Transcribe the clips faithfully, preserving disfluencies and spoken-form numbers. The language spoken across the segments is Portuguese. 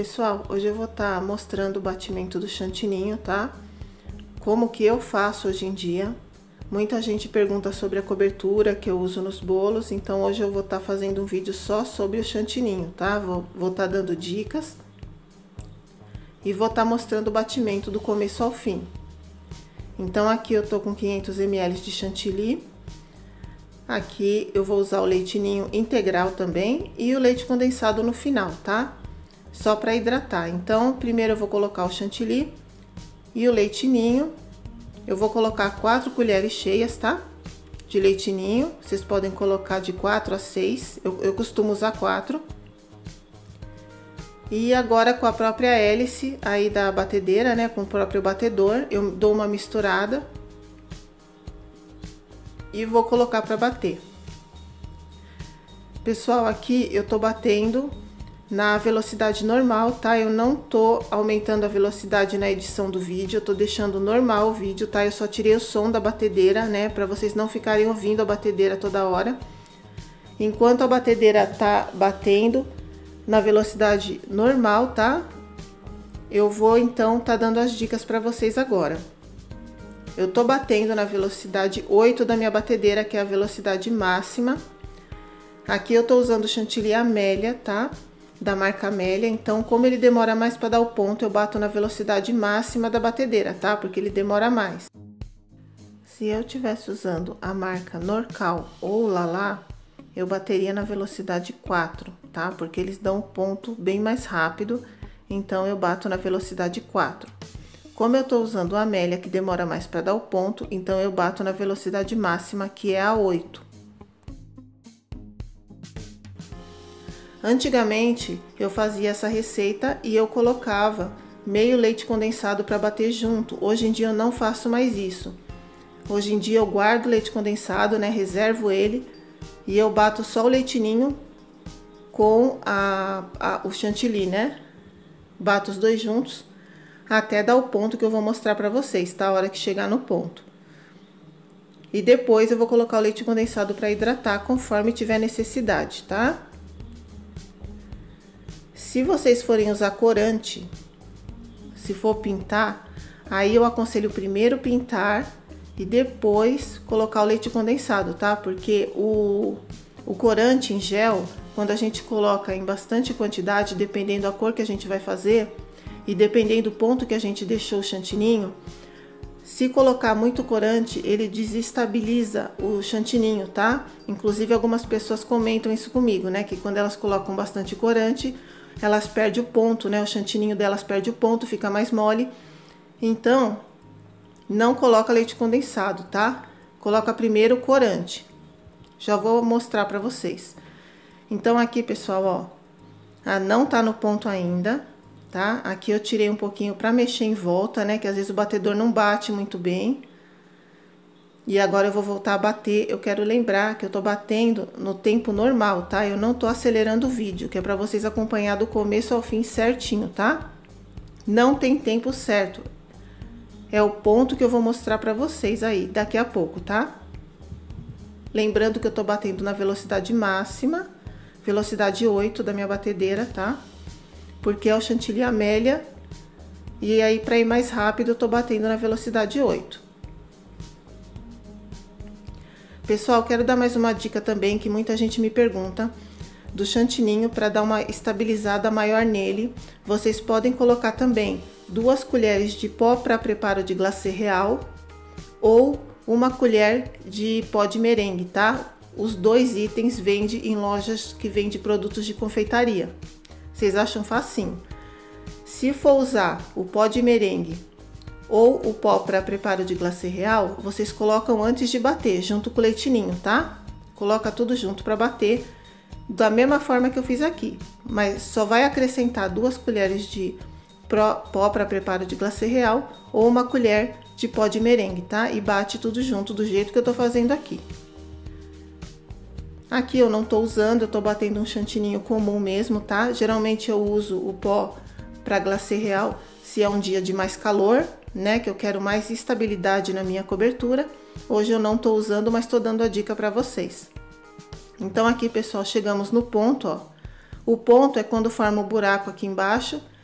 Pessoal, hoje eu vou estar mostrando o batimento do chantininho, tá? Como que eu faço hoje em dia. Muita gente pergunta sobre a cobertura que eu uso nos bolos, então hoje eu vou estar fazendo um vídeo só sobre o chantininho, tá? Vou, vou estar dando dicas e vou estar mostrando o batimento do começo ao fim. Então aqui eu tô com quinhentos mililitros de chantilly. Aqui eu vou usar o leite ninho integral também e o leite condensado no final, tá? Só para hidratar. Então, primeiro eu vou colocar o chantilly e o leite ninho. Eu vou colocar quatro colheres cheias, tá? De leite ninho. Vocês podem colocar de quatro a seis. Eu, eu costumo usar quatro. E agora com a própria hélice aí da batedeira, né? Com o próprio batedor, eu dou uma misturada. E vou colocar para bater. Pessoal, aqui eu tô batendo na velocidade normal, tá? Eu não tô aumentando a velocidade na edição do vídeo, eu tô deixando normal o vídeo, tá? Eu só tirei o som da batedeira, né? Pra vocês não ficarem ouvindo a batedeira toda hora. Enquanto a batedeira tá batendo na velocidade normal, tá? Eu vou então tá dando as dicas pra vocês agora. Eu tô batendo na velocidade oito da minha batedeira, que é a velocidade máxima. Aqui eu tô usando o chantilly Amélia, tá? Da marca Amélia, então como ele demora mais para dar o ponto, eu bato na velocidade máxima da batedeira, tá? Porque ele demora mais. Se eu tivesse usando a marca Norcal ou Lala, eu bateria na velocidade quatro, tá? Porque eles dão o ponto bem mais rápido, então eu bato na velocidade quatro. Como eu tô usando a Amélia, que demora mais para dar o ponto, então eu bato na velocidade máxima, que é a oito. Antigamente, eu fazia essa receita e eu colocava meio leite condensado para bater junto. Hoje em dia eu não faço mais isso. Hoje em dia eu guardo o leite condensado, né? Reservo ele e eu bato só o leite ninho com a, a, o chantilly, né? Bato os dois juntos até dar o ponto que eu vou mostrar para vocês, tá? A hora que chegar no ponto. E depois eu vou colocar o leite condensado para hidratar conforme tiver necessidade, tá? Se vocês forem usar corante, se for pintar, aí eu aconselho primeiro pintar e depois colocar o leite condensado, tá? Porque o, o corante em gel, quando a gente coloca em bastante quantidade, dependendo da cor que a gente vai fazer e dependendo do ponto que a gente deixou o chantininho, se colocar muito corante, ele desestabiliza o chantininho, tá? Inclusive algumas pessoas comentam isso comigo, né? Que quando elas colocam bastante corante, elas perdem o ponto, né? O chantininho delas perde o ponto, fica mais mole. Então, não coloca leite condensado, tá? Coloca primeiro o corante. Já vou mostrar pra vocês. Então, aqui, pessoal, ó, ah, não tá no ponto ainda, tá? Aqui eu tirei um pouquinho pra mexer em volta, né? Que às vezes o batedor não bate muito bem. E agora eu vou voltar a bater. Eu quero lembrar que eu tô batendo no tempo normal, tá? Eu não tô acelerando o vídeo, que é pra vocês acompanhar do começo ao fim certinho, tá? Não tem tempo certo. É o ponto que eu vou mostrar pra vocês aí daqui a pouco, tá? Lembrando que eu tô batendo na velocidade máxima, velocidade oito da minha batedeira, tá? Porque é o chantilly Amélia. E aí, pra ir mais rápido, eu tô batendo na velocidade oito. Pessoal, quero dar mais uma dica também, que muita gente me pergunta, do chantininho, para dar uma estabilizada maior nele. Vocês podem colocar também duas colheres de pó para preparo de glacê real ou uma colher de pó de merengue, tá? Os dois itens vendem em lojas que vendem produtos de confeitaria. Vocês acham facinho. Se for usar o pó de merengue ou o pó para preparo de glacê real, vocês colocam antes de bater, junto com o leite ninho, tá? Coloca tudo junto para bater, da mesma forma que eu fiz aqui. Mas só vai acrescentar duas colheres de pó para preparo de glacê real ou uma colher de pó de merengue, tá? E bate tudo junto do jeito que eu tô fazendo aqui. Aqui eu não tô usando, eu tô batendo um chantininho comum mesmo, tá? Geralmente eu uso o pó para glacê real se é um dia de mais calor, né, que eu quero mais estabilidade na minha cobertura. Hoje eu não tô usando, mas tô dando a dica para vocês. Então aqui, pessoal, chegamos no ponto, ó. O ponto é quando forma o buraco aqui embaixo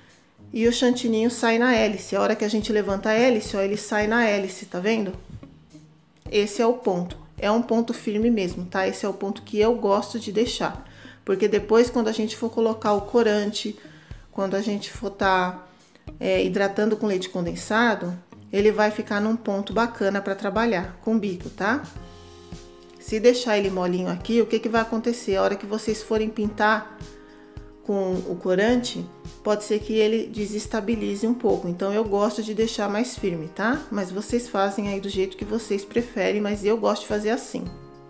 e o chantininho sai na hélice. A hora que a gente levanta a hélice, ó, ele sai na hélice, tá vendo? Esse é o ponto. É um ponto firme mesmo, tá? Esse é o ponto que eu gosto de deixar. Porque depois, quando a gente for colocar o corante, quando a gente for tá é, hidratando com leite condensado, ele vai ficar num ponto bacana para trabalhar com o bico, tá? Se deixar ele molinho aqui, o que que vai acontecer? A hora que vocês forem pintar com o corante, pode ser que ele desestabilize um pouco. Então, eu gosto de deixar mais firme, tá? Mas vocês fazem aí do jeito que vocês preferem, mas eu gosto de fazer assim.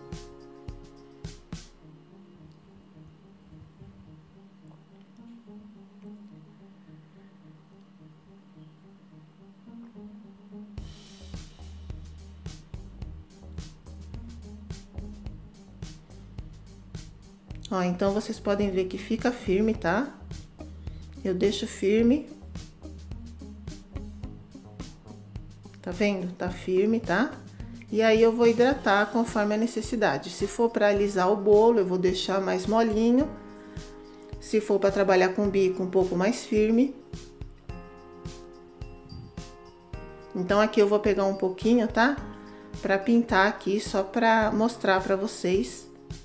Ó, então vocês podem ver que fica firme, tá? Eu deixo firme. Tá vendo? Tá firme, tá? E aí eu vou hidratar conforme a necessidade. Se for para alisar o bolo, eu vou deixar mais molinho. Se for para trabalhar com bico, um pouco mais firme. Então aqui eu vou pegar um pouquinho, tá? Para pintar aqui, só para mostrar para vocês.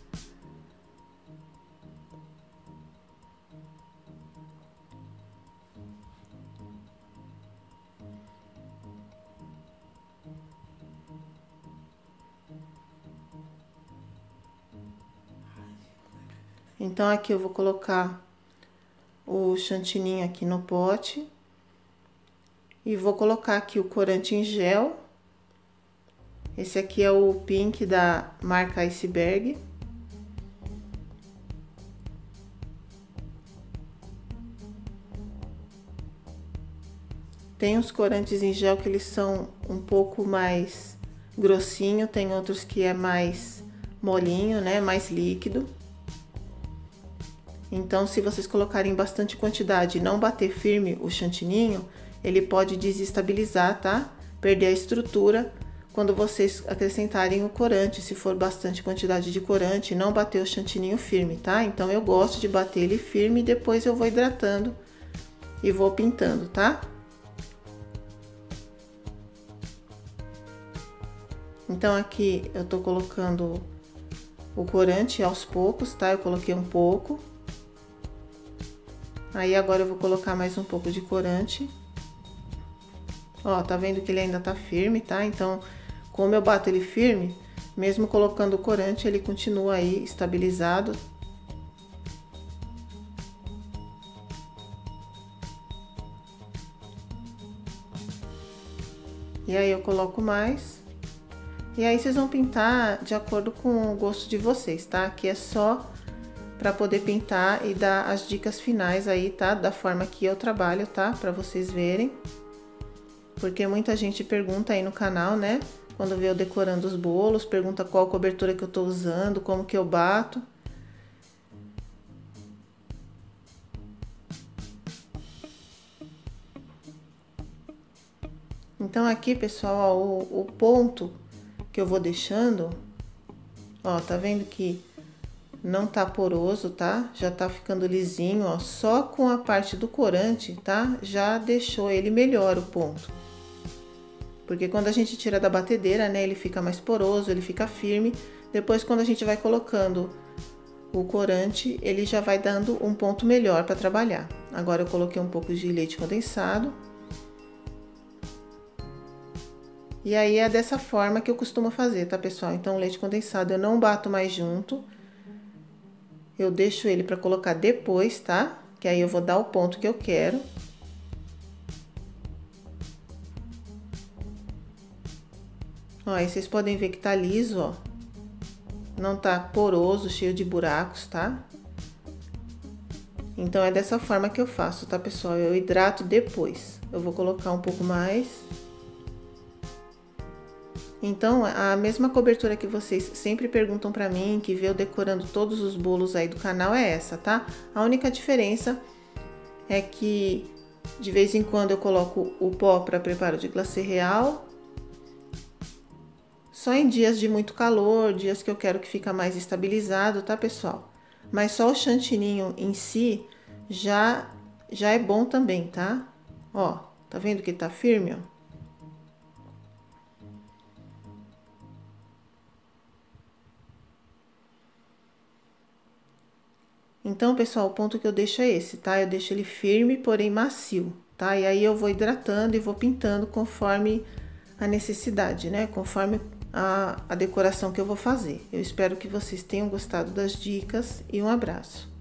Então, aqui eu vou colocar o chantininho aqui no pote. E vou colocar aqui o corante em gel. Esse aqui é o Pink da marca Iceberg. Tem uns corantes em gel que eles são um pouco mais grossinho, tem outros que é mais molinho, né, mais líquido. Então, se vocês colocarem bastante quantidade e não bater firme o chantininho, ele pode desestabilizar, tá? Perder a estrutura quando vocês acrescentarem o corante. Se for bastante quantidade de corante, não bater o chantininho firme, tá? Então, eu gosto de bater ele firme e depois eu vou hidratando e vou pintando, tá? Então, aqui eu tô colocando o corante aos poucos, tá? Eu coloquei um pouco. Aí, agora eu vou colocar mais um pouco de corante. Ó, tá vendo que ele ainda tá firme, tá? Então, como eu bato ele firme, mesmo colocando o corante, ele continua aí estabilizado. E aí, eu coloco mais. E aí, vocês vão pintar de acordo com o gosto de vocês, tá? Aqui é só para poder pintar e dar as dicas finais aí, tá? Da forma que eu trabalho, tá? Para vocês verem. Porque muita gente pergunta aí no canal, né? Quando vê eu decorando os bolos, pergunta qual cobertura que eu tô usando, como que eu bato. Então, aqui, pessoal, ó, o, o ponto que eu vou deixando, ó, tá vendo que não tá poroso, tá? Já tá ficando lisinho, ó. Só com a parte do corante, tá? Já deixou ele melhor o ponto. Porque quando a gente tira da batedeira, né? Ele fica mais poroso, ele fica firme. Depois, quando a gente vai colocando o corante, ele já vai dando um ponto melhor para trabalhar. Agora, eu coloquei um pouco de leite condensado. E aí, é dessa forma que eu costumo fazer, tá, pessoal? Então, o leite condensado eu não bato mais junto. Eu deixo ele para colocar depois, tá? Que aí eu vou dar o ponto que eu quero. Ó, aí vocês podem ver que tá liso, ó. Não tá poroso, cheio de buracos, tá? Então, é dessa forma que eu faço, tá, pessoal? Eu hidrato depois. Eu vou colocar um pouco mais. Então, a mesma cobertura que vocês sempre perguntam pra mim, que vê eu decorando todos os bolos aí do canal, é essa, tá? A única diferença é que de vez em quando eu coloco o pó para preparo de glacê real. Só em dias de muito calor, dias que eu quero que fica mais estabilizado, tá, pessoal? Mas só o chantininho em si já já é bom também, tá? Ó, tá vendo que tá firme, ó? Então, pessoal, o ponto que eu deixo é esse, tá? Eu deixo ele firme, porém macio, tá? E aí eu vou hidratando e vou pintando conforme a necessidade, né? Conforme a, a decoração que eu vou fazer. Eu espero que vocês tenham gostado das dicas e um abraço.